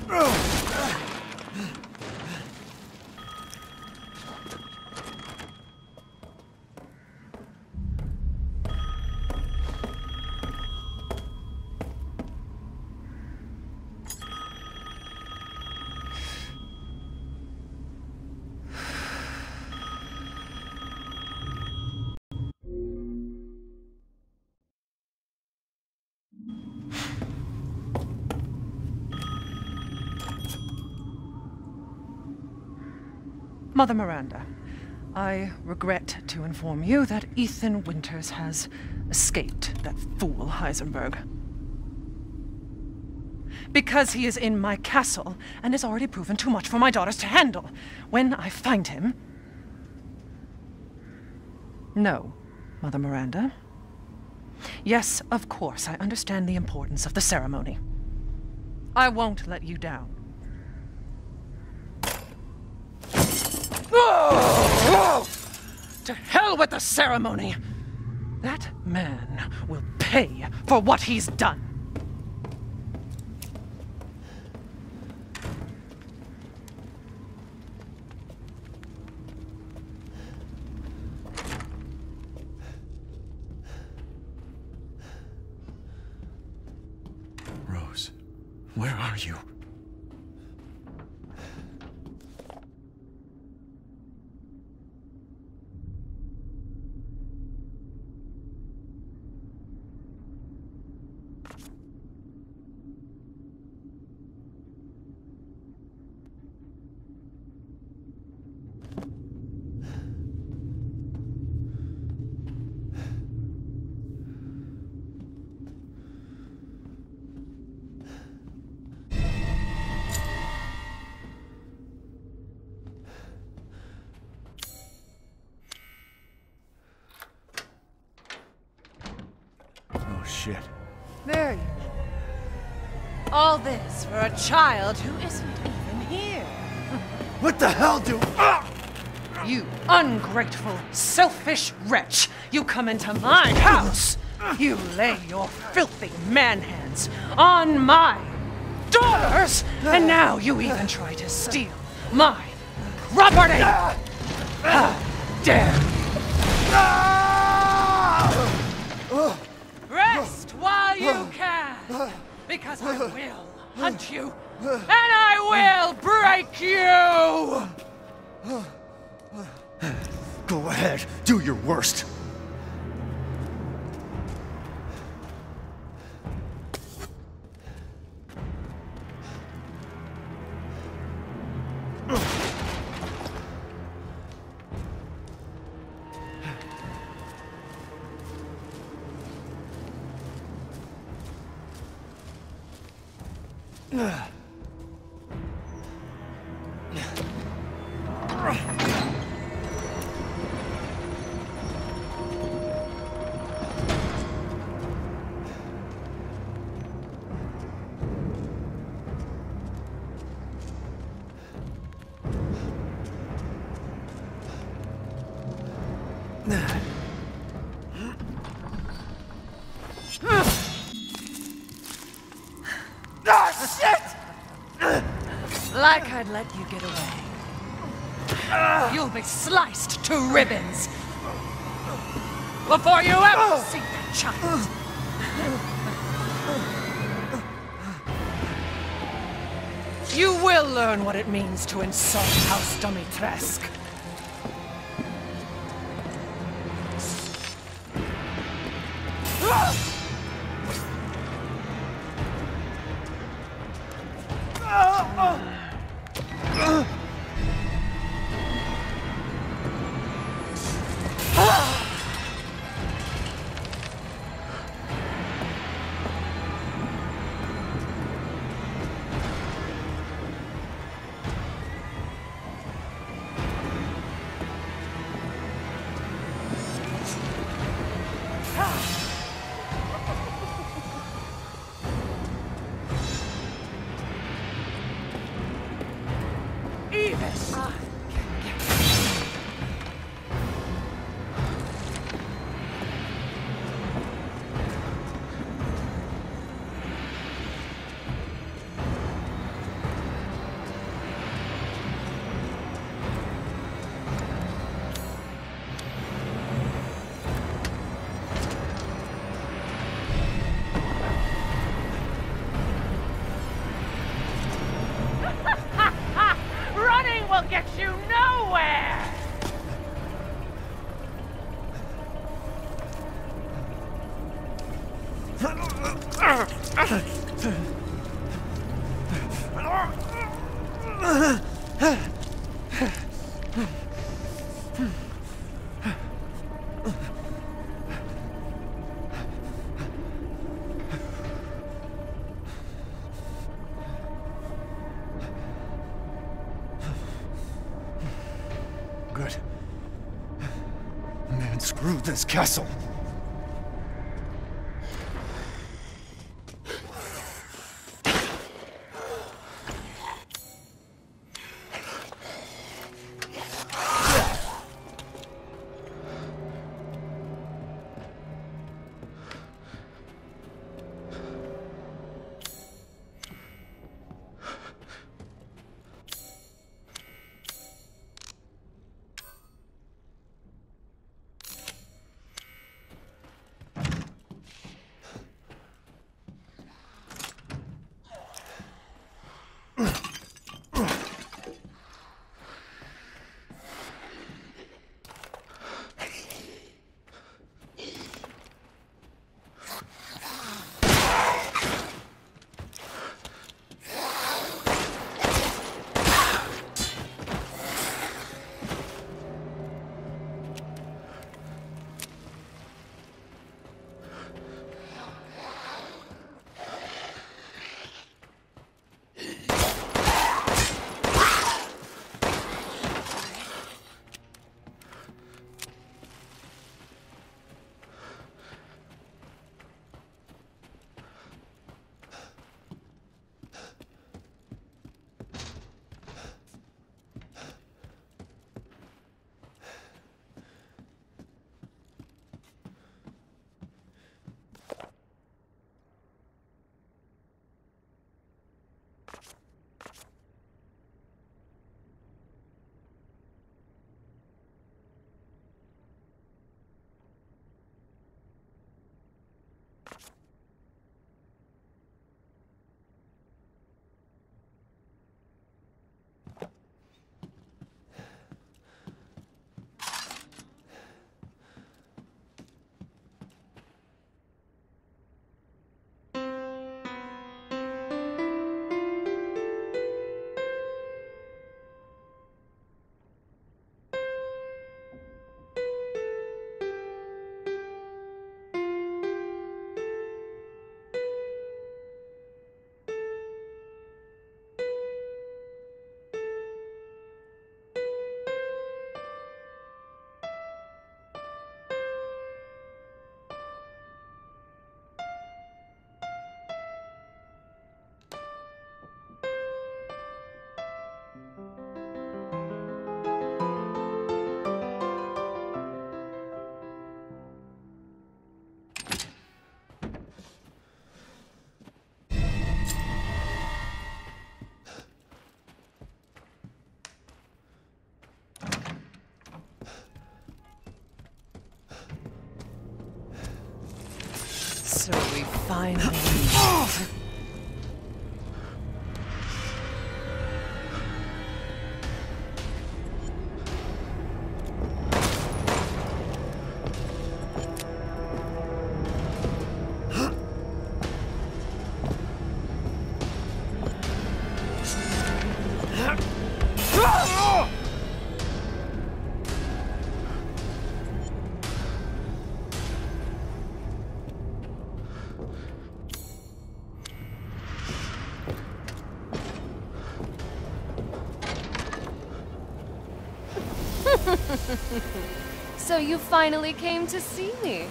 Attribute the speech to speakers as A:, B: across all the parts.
A: Mother Miranda, I regret to inform you that Ethan Winters has escaped that fool Heisenberg. Because he is in my castle and has already proven too much for my daughters to handle. When I find him... No, Mother Miranda. Yes, of course, I understand the importance of the ceremony. I won't let you down. To hell with the ceremony! That man will pay for what he's done.
B: Rose, where are you? Oh, shit.
A: There you are. All this for a child who isn't even here.
B: What the hell do...
A: You ungrateful, selfish wretch! You come into my house! You lay your filthy man-hands on my daughters! And now you even try to steal my property! How dare you! Rest while you can! Because I will hunt you, and I will break you!
B: Go ahead, do your worst.
A: Like I'd let you get away. You'll be sliced to ribbons before you ever see that child. You will learn what it means to insult House Dimitrescu.
B: Good. Man, screw this castle.
A: So we finally...
C: So you finally came to see me.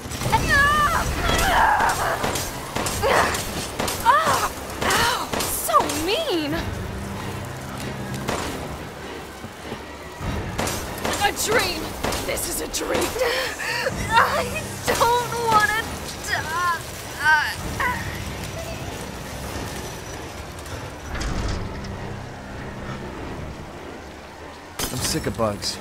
C: Ow! So mean! A dream! This is a dream! I don't want to die!
B: I'm sick of bugs.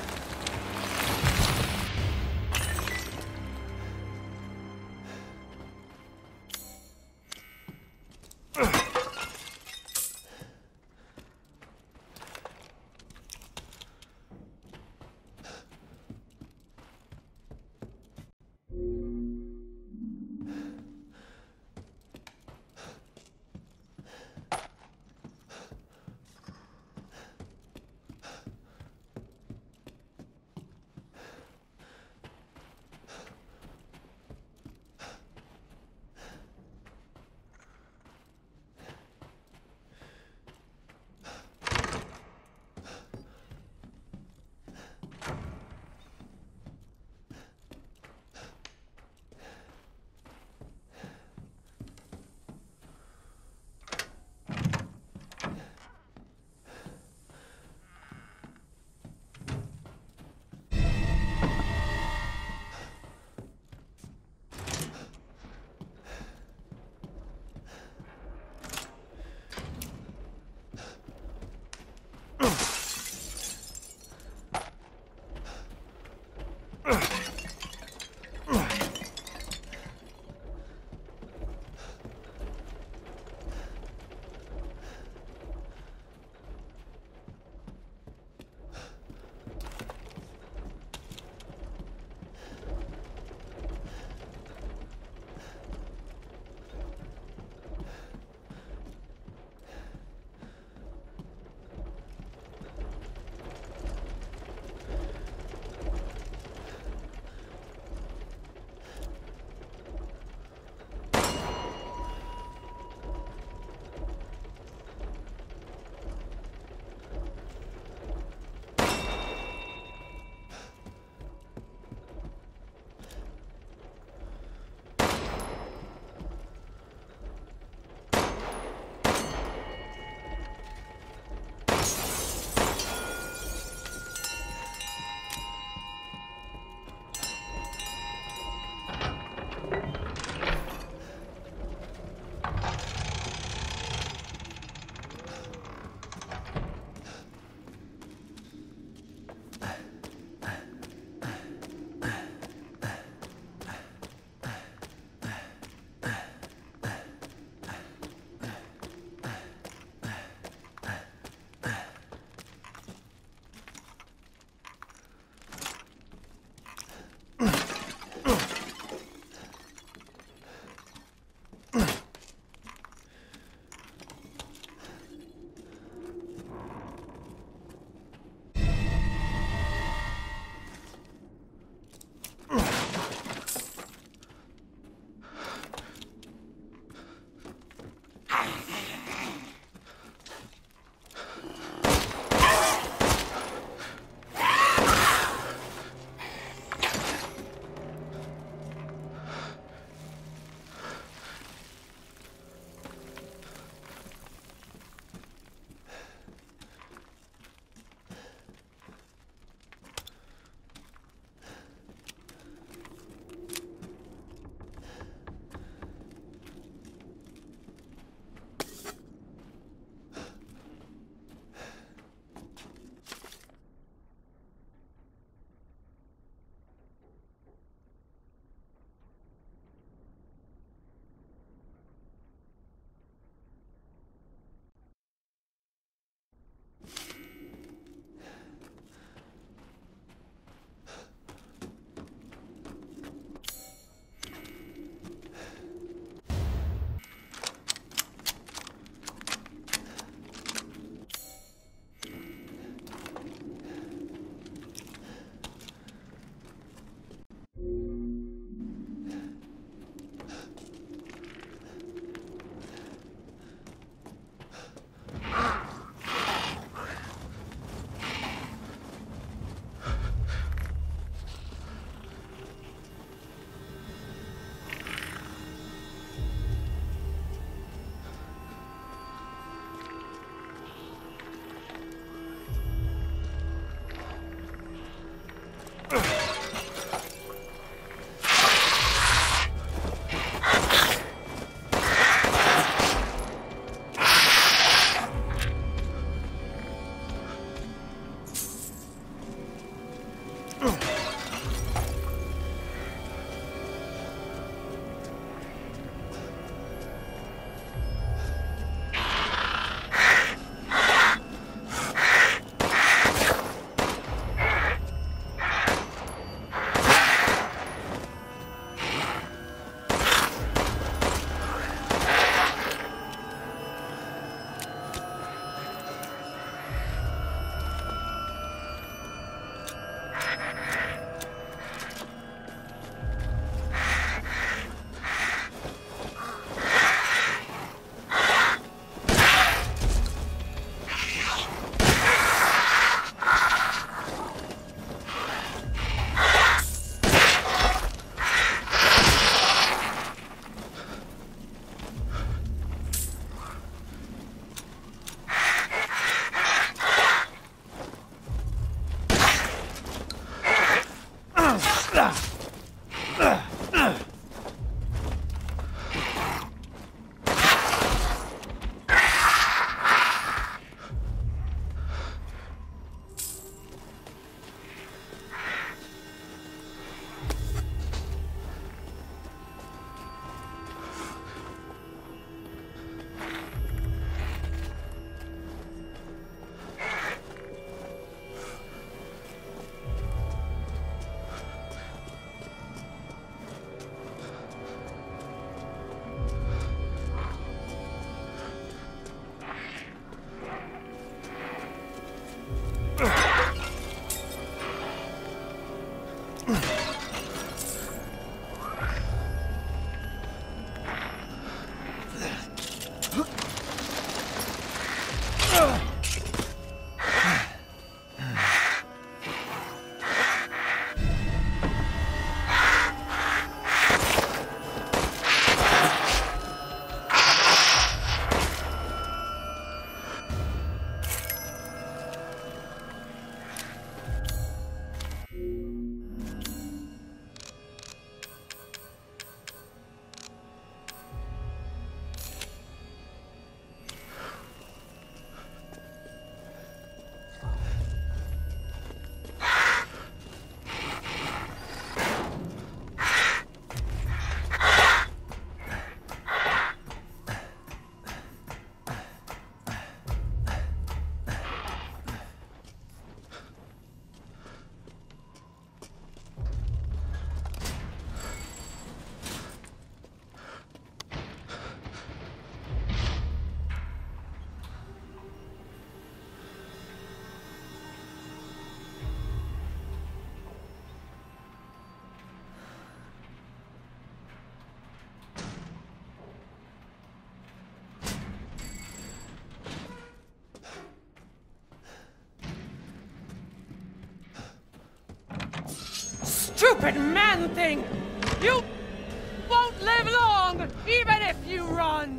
A: stupid man thing! You won't live long, even if you run!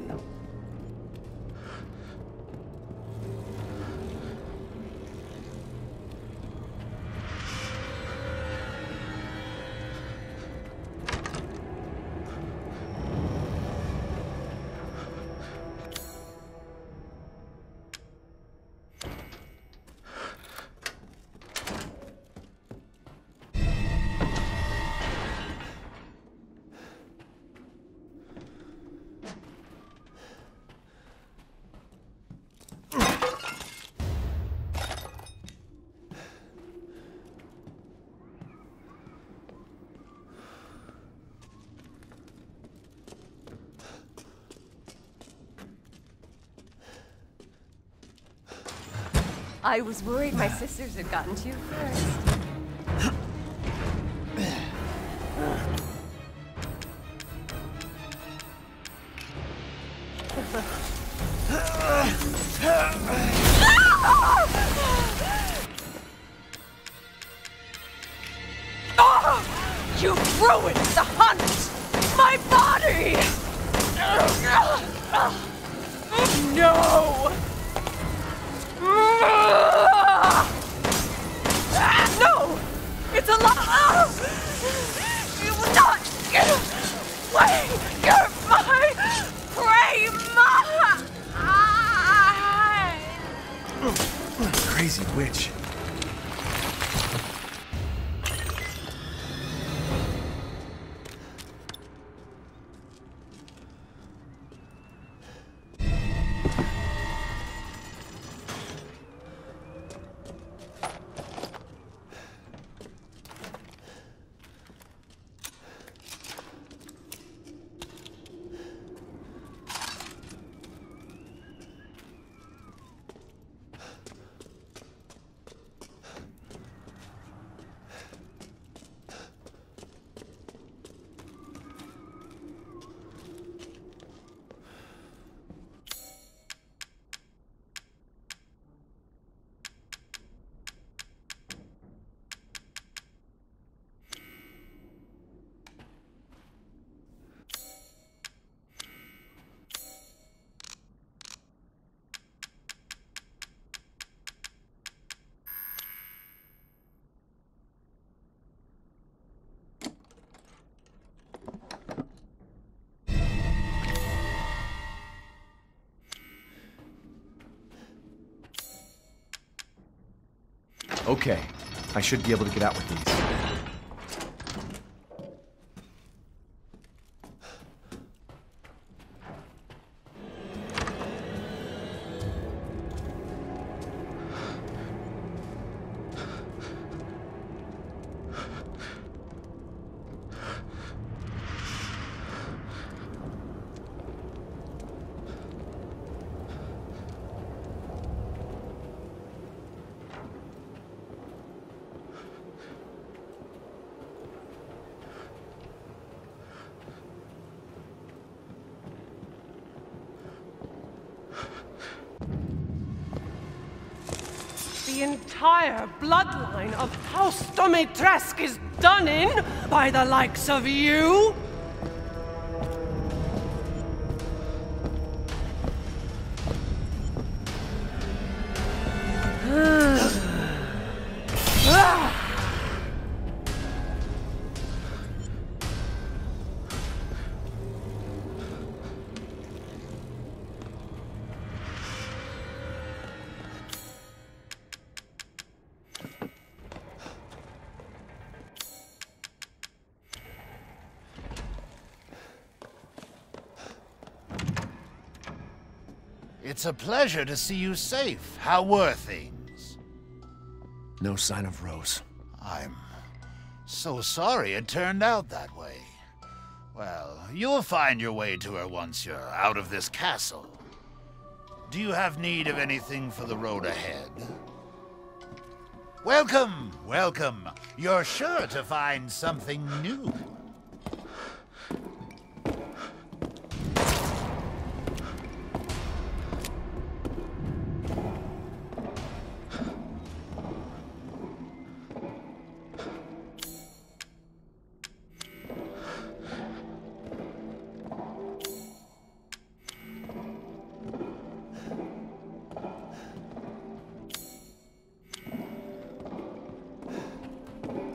C: I was worried my sisters had gotten to you first.
A: You ruined the hunt! My body! No! No! It's a lie! You will not get away! You're my prey!
B: Crazy witch. Okay, I should be able to get out with these.
A: The entire bloodline of House Dimitrescu is done in by the likes of you!
D: It's a pleasure to see you safe. How were things?
B: No sign of Rose.
D: I'm so sorry it turned out that way. Well, you'll find your way to her once you're out of this castle. Do you have need of anything for the road ahead? Welcome, welcome. You're sure to find something new.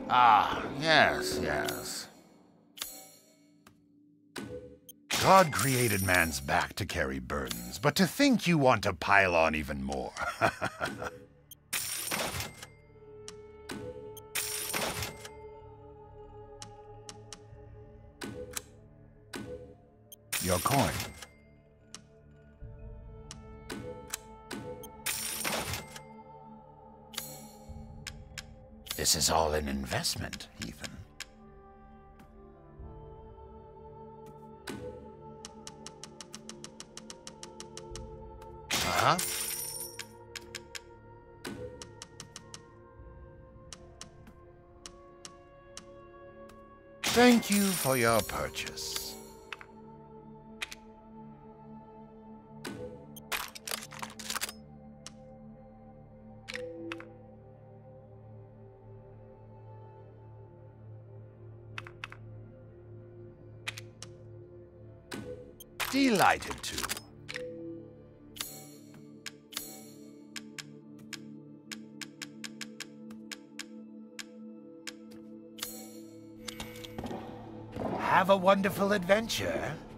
D: Ah, yes, yes.
E: God created man's back to carry burdens, but to think you want to pile on even more. Your coin.
D: This is all an investment, Ethan. Huh?
E: Thank you for your purchase. Delighted to. Have a wonderful adventure.